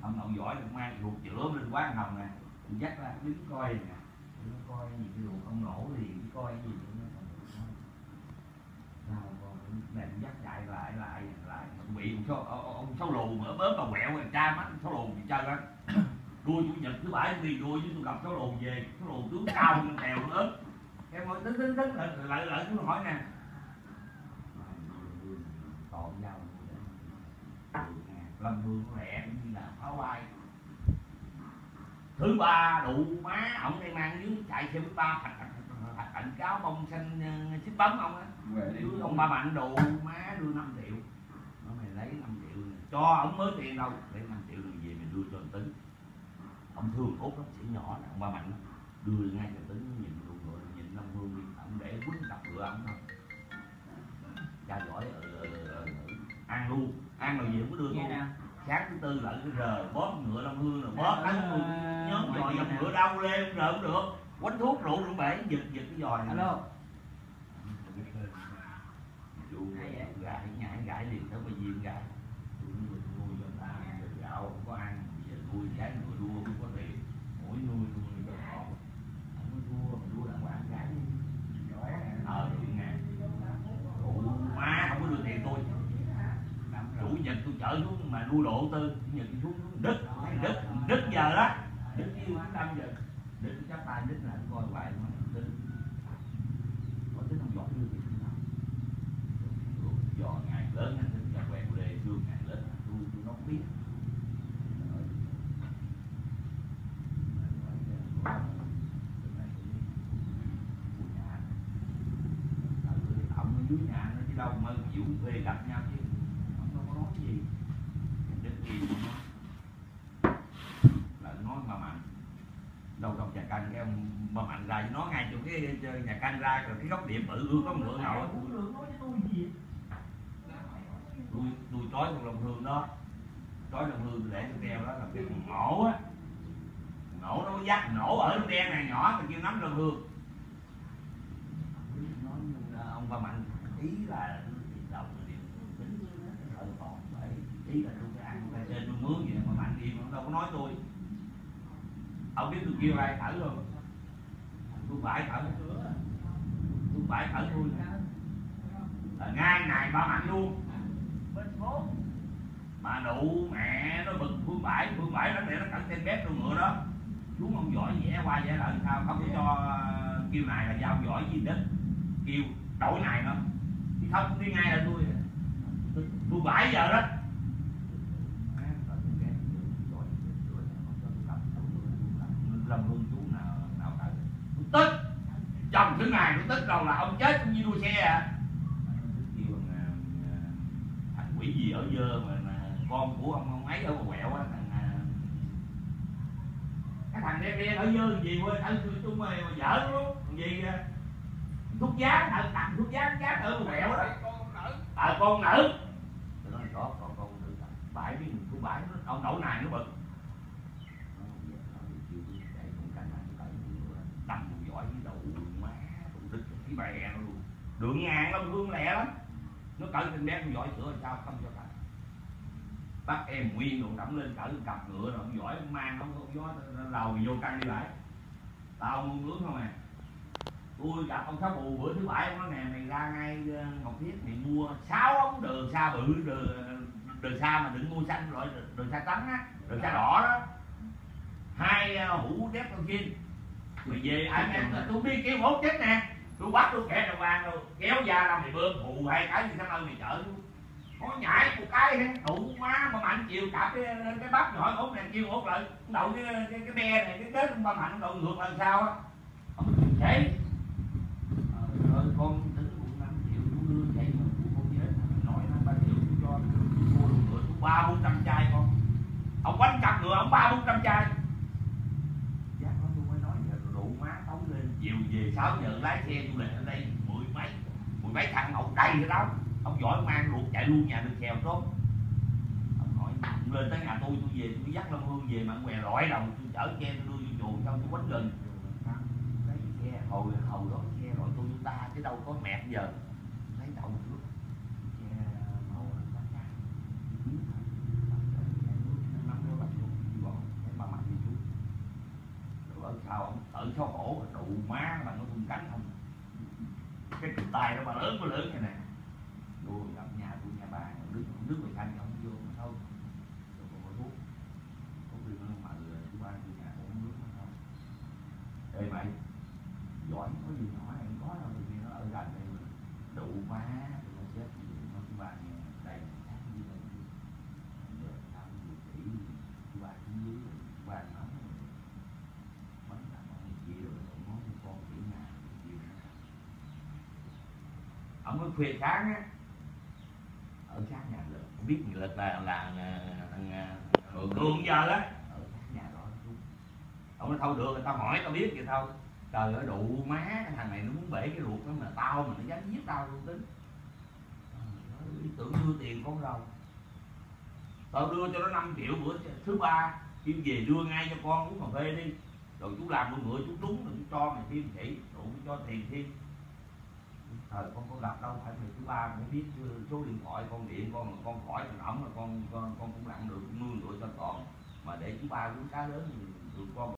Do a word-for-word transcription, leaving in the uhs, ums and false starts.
ông nội giỏi được mang ruột chữa lên quán hồng nè, dắt ra đứng coi nè, nó coi gì cái ruột ông nổ thì coi cái gì nữa. Nào còn đèn dắt chạy lại lại lại bị ông số ông số lù mở bớm mà quẹo rồi cha mắt số lù gì chơi đó. Đua chủ nhật thứ bảy đi đua với tôi gặp số lù về, số lù tướng cao hơn tèo lớn. Em nói tính tính tính lại lại lại tôi hỏi nè. Tội nhau Lâm Hương nó lẹ như là pháo bay. Thứ ba đủ má ổng đang mang dưới chạy xe ba cảnh cáo bông xanh xích bấm ông á, ông ba Mạnh đồ má đưa năm triệu, nó mày lấy năm triệu này. Cho ổng mới tiền đâu, lấy năm triệu rồi về mình đưa cho anh Tính. Ông thương út lắm, sĩ nhỏ này, ông ba Mạnh đưa ngay cho Tính nhìn luôn rồi nhìn Lâm Hương đi, ông để quýnh cặp ngựa ông thôi. Cha giỏi ở, ở, ở, ở ăn luôn, ăn rồi gì không có đưa luôn. Sáng thứ tư lại cái rờ bóp ngựa Lâm Hương rồi bóp đánh luôn, nhóm dòi dòng ngựa đau lên rờ không được, quánh thuốc rượu rượu bể giật giật cái dòi này. Alo. Gãi nhảy gãi liền tới bây viên gãi. Nuôi cho ta gạo không có ăn, giờ nuôi cái ngựa đua không có tiền, mỗi nuôi nuôi cho họ. Không có thua, đua đàng hoàng gãi đi. Ờ được ngàn. Ủa má không có đưa tiền tôi. Chủ nhật tôi chở xuống mà nuôi độ tư, chủ nhật tôi xuống đứt, đứt, đứt giờ đó, đứt như năm giờ, đứt chắc tay đứt là coi hoài mà tính, có tính không giỏi như vậy nào, dò ngày lớn anh tính là quẹo lê xương ngày lớn tôi tôi nó biết, ông ở dưới nhà nó chứ đâu mà chịu thuê gặp nhau chứ. Gì đến gì là nói mà Mạnh đâu trong nhà canh cái ông mà Mạnh ra nó ngay chỗ cái nhà canh ra rồi cái góc điểm bự có ngựa ngầu tôi tôi trói con Long Hương đó, trói Long Hương để tôi đeo đó là cái nổ á, nổ nó dắt nổ ở cái đen này nhỏ mà kêu nắm Long Hương. Nói ông ba Mạnh ý là ý là tôi phải ăn phải trên tôi mướn vậy mà Mạnh im ông đâu có nói tôi. Ông biết tôi kêu ai thở không? Tôi phải thở, tôi phải thở tôi là ngay này ba Mạnh luôn. Mà nụ mẹ nó bực Phương Bãi, Phương Bãi nó để nó cẩn tên bếp luôn ngựa đó. Xuống ông giỏi vẽ qua vẽ lại sao không có cho kêu này là giao giỏi gì đó. Kêu đổi này nữa. Thì không đi ngay là tôi. Phương Bãi giờ đó. Lâm Hương chú nào nào tới tức chồng thứ này nó tức đầu là ông chết cũng như đua xe à. Kêu bằng thằng quỷ gì ở dơ mà, mà con của ông ông ấy ở quẹo á, thằng cái thằng đen đen ở dơ gì quên ở chung mà vợ nó luôn gì thuốc giá thằng tặng thuốc giá giá ở quẹo đó à con nữ nó nói có con con nữ bãi với thuốc bãi ông đổ này nó bực đâm giỏi với đầu má tụi đứt cái bè nó luôn đường ngàn Long Hương lẹ lắm nó cởi trên bé con giỏi sửa làm sao không cho cởi bắt em nguyên đồ đẫm lên cởi cặp ngựa rồi ông giỏi mang không có gió lầu vô căng đi lại tao muốn nướng không à. Tôi gặp ông Sáu Bù bữa thứ bảy ông nói nè mày ra ngay Ngọc Thiết mày mua sáu ống đường xa bự đường đường xa mà đừng mua xanh loại đường xa trắng á đường xa đỏ đó hai hũ đép con chim mày về ai em tôi đi kêu hốt chết nè tôi bắt tôi kẹt đầu vàng rồi kéo ra làm mày bơm phụ hai cái gì sao ơi mày chở có nhảy một cái đủ má mà Mạnh chịu cặp cái cái bắp nhỏ hốt này kêu hốt lại đậu cái cái cái be này cái kết ba Mạnh đậu ngược là sao á vậy rồi con tính cũng năm triệu chú đưa vậy mà con chết nói nó ba triệu cho mua đồ ngựa ba bốn trăm chai con ông quánh cặp ngựa ông ba bốn trăm chai chiều về sáu giờ lái xe du lịch ở đây mười mấy mười mấy thằng ông đầy rồi đó ông giỏi mang ruột chạy luôn nhà được chèo tốt ông hỏi lên tới nhà tôi tôi về tôi dắt Long Hương về mà què rọi đầu tôi chở xe tôi đưa vô chuồng xong tôi quánh gần lấy xe hồi hồi đó xe rồi Toyota chứ đâu có mẹ giờ lấy đầu trước xe màu năm sao ông tự xấu hổ rồi đụ má mà nó tung cánh không, cái cụt tay nó mà lớn nó lớn như này, đua gặp nhà tôi nhà bà nước nước mày xanh không vô mà thôi, rồi còn có thuốc thuốc đi nó mà thứ ba tôi nhà uống nước nó thôi. Ê mày giỏi có gì nhỏ em có đâu, vì nó ở gần đây mà đụ má thì nó chết gì nó thứ ba nghe đây khác như vậy giờ sao nhiều kỹ thứ ba xuống dưới thứ ba nói mấy thằng ông kia rồi ông nói con kỹ nhà kia ông mới khuya sáng á, ở sát nhà lực biết người lực là là thằng hường hương giờ á, ở sát nhà đó ông nói thôi được người ta hỏi tao biết vậy thôi. Trời ơi đụ má cái thằng này nó muốn bể cái ruột nó mà tao mà nó dám giết tao luôn tính. Ý tưởng đưa tiền con rầu, tao đưa cho nó năm triệu bữa thứ ba kêu về đưa ngay cho con uống cà phê đi, rồi chú làm con ngựa chú trúng rồi chú cho mày thêm chỉ đủ cho tiền thêm. Thời con có gặp đâu phải ngày thứ ba cũng biết số điện thoại con điện con mà con khỏi thằng ổng là con con con cũng lặn được mương rồi cho còn mà để chú ba uống cá lớn thì được con